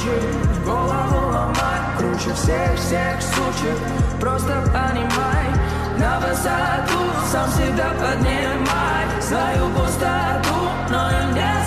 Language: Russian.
мучить, голову ломай. Круче всех сучек, просто понимай. На высоту сам себя поднимай. Свою пустоту, но им не